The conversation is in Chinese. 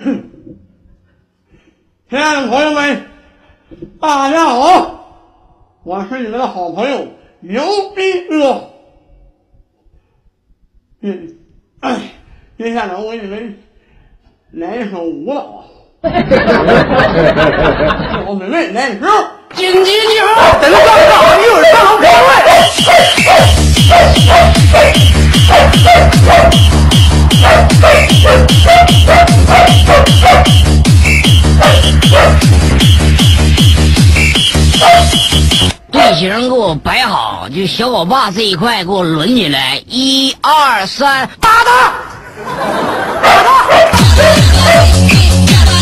亲爱的朋友们，大家好，我是你们的好朋友牛逼哥。接下来我给你们来一首舞蹈。我准备来一首紧急集合，等上岗，一会儿上楼开会。 队形给我摆好，就小我爸这一块给我轮起来，1、2、3，打他！打他！